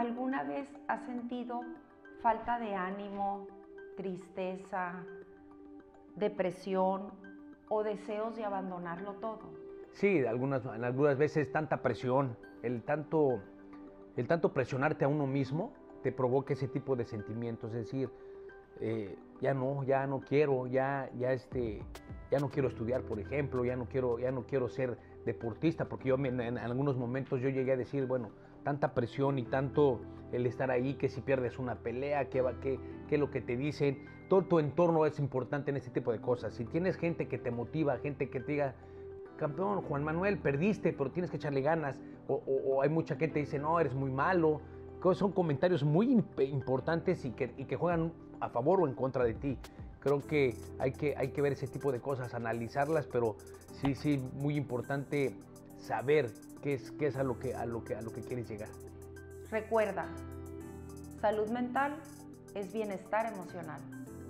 ¿Alguna vez has sentido falta de ánimo, tristeza, depresión o deseos de abandonarlo todo? Sí, en algunas veces tanta presión, el tanto presionarte a uno mismo te provoca ese tipo de sentimientos, es decir, ya no quiero, ya no quiero estudiar, por ejemplo, ya no quiero ser deportista, porque en algunos momentos yo llegué a decir, bueno, tanta presión y tanto el estar ahí, que si pierdes una pelea, qué es lo que te dicen, todo tu entorno es importante en este tipo de cosas. Si tienes gente que te motiva, gente que te diga, campeón, Juan Manuel, perdiste, pero tienes que echarle ganas, o hay mucha gente que dice, no, eres muy malo, son comentarios muy importantes y que juegan a favor o en contra de ti. Creo que hay que ver ese tipo de cosas, analizarlas, pero sí, muy importante saber qué es a lo que quieres llegar. Recuerda, salud mental es bienestar emocional.